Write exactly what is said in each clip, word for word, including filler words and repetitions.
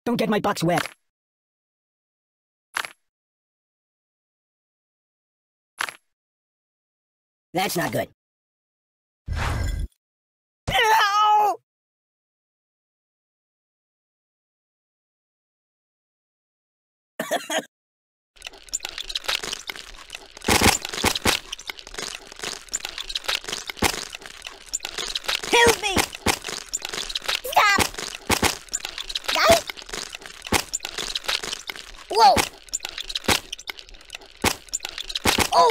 Don't get my box wet. That's not good. No! Help me! Stop! Die! Whoa! Oh!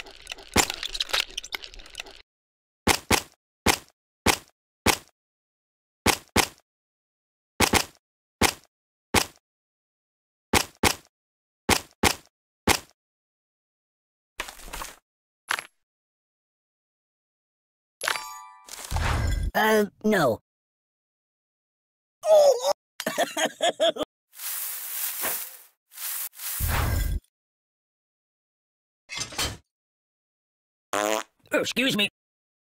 Uh, no. Oh, excuse me.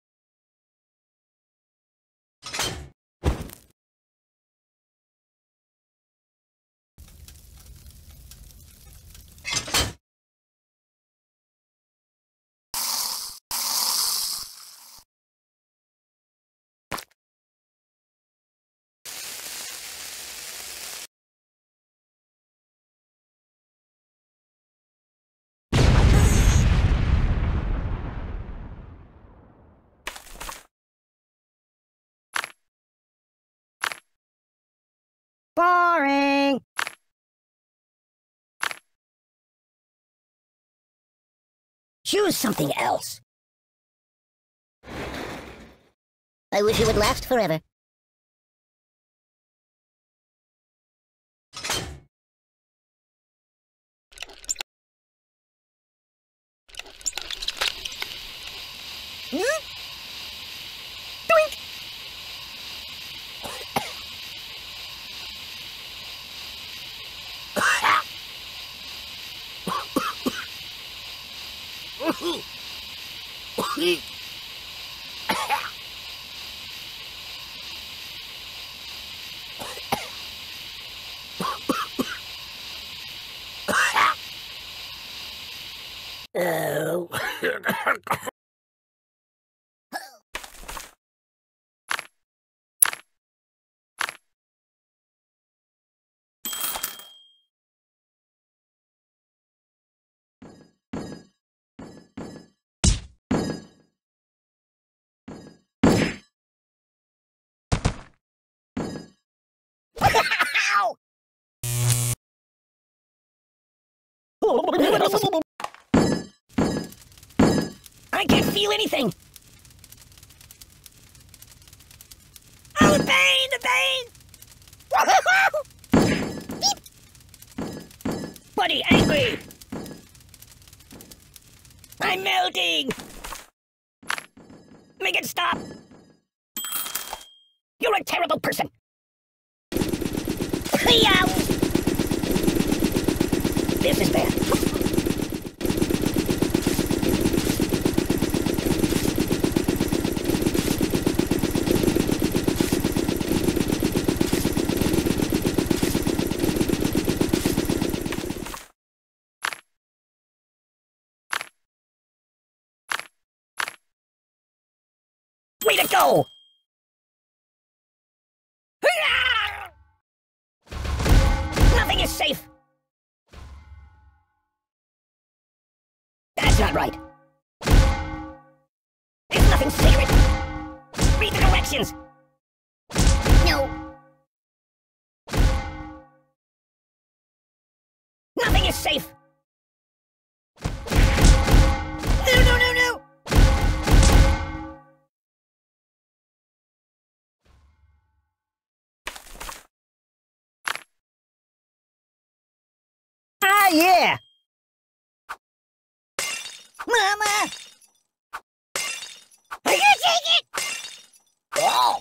Boring! Choose something else. I wish it would last forever. Hmm? Doink! Oh. I can't feel anything. Oh, the pain, the pain! Buddy, angry! I'm melting! Make it stop! You're a terrible person! This is bad. Way to go! Nothing is safe! That's not right. There's nothing sacred! Read the directions! No! Nothing is safe! No, no, no, no! Ah, yeah! Mama! Are you take it? Oh!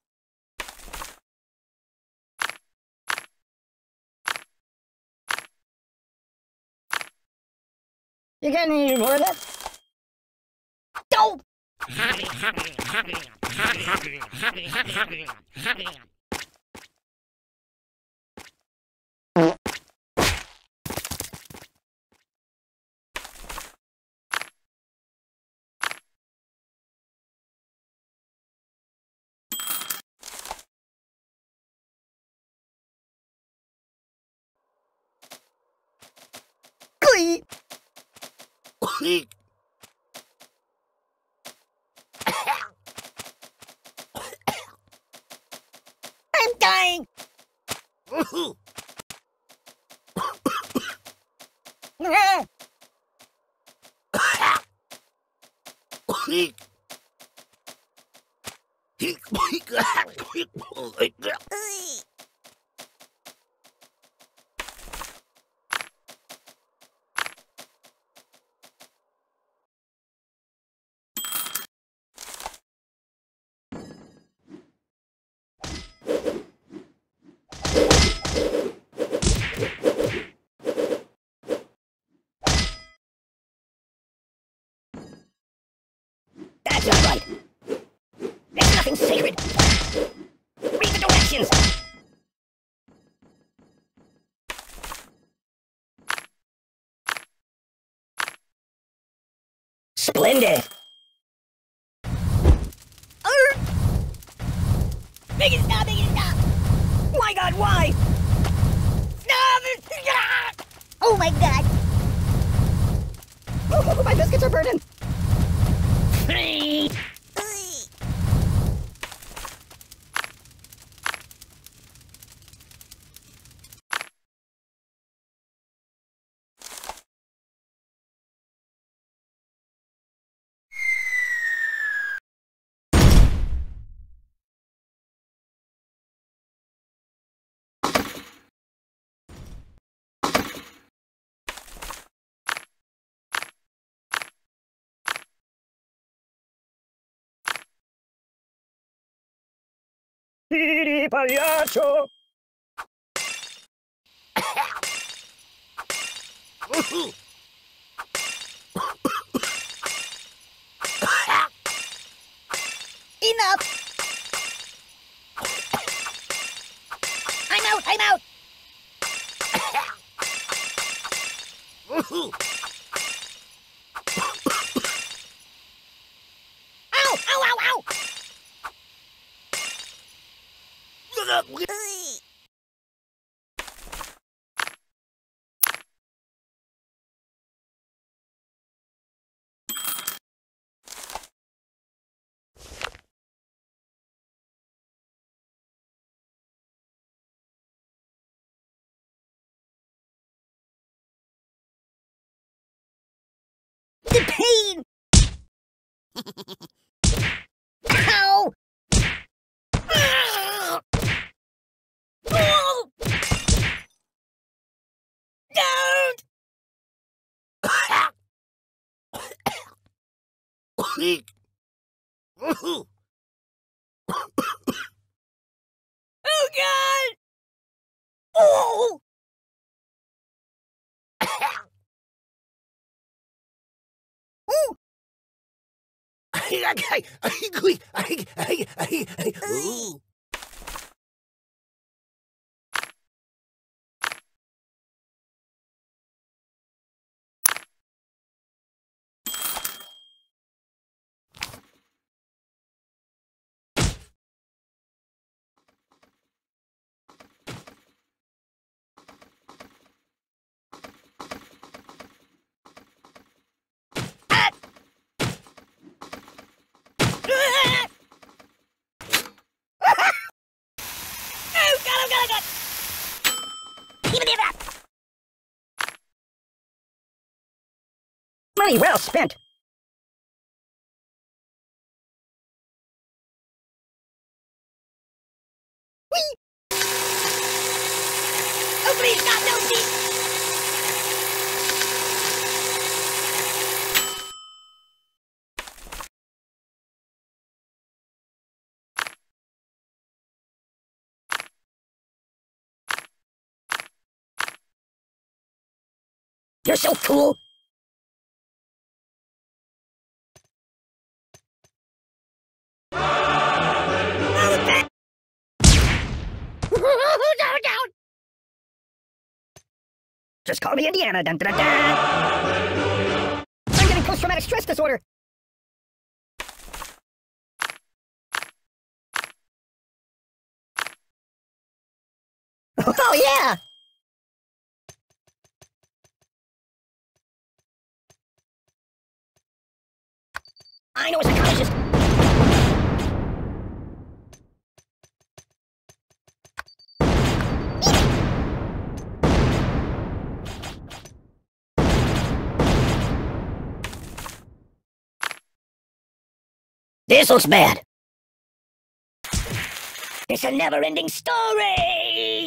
You got any more of that? Go! I'm dying. That's not right. There's nothing sacred. Read the directions. Splendid. Arr! Make it stop, make it stop. My God, why? Stop it! Oh my God. Oh, my biscuits are burning. Piri pagliaccio! Enough! I'm out, I'm out! Ow, ow, ow, ow! The pain! Ow! Ah! Oh! Don't! Oh God! Oh! Ooh! Ooh. Oh God, oh God, oh God! Even if that! Money well spent. Whee! Oh please, God, no, please! You're so cool! Oh, that- down, down! Just call me Indiana, dun dun dun dun! I'm getting post-traumatic stress disorder! Oh yeah! I know a psychologist. This looks bad. It's a never-ending story!